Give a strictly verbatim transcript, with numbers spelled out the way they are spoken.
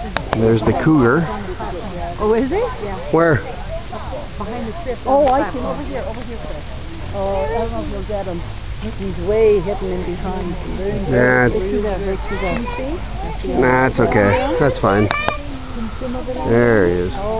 There's the cougar. Oh, is he? Yeah. Where? Behind the trip. Oh, I see. Over here, over here, Chris. Oh, I don't know if you'll get him. He's way hidden in behind. Yeah. Right through there, right through there. Can you see? Nah, it's okay. That's fine. There he is. Oh,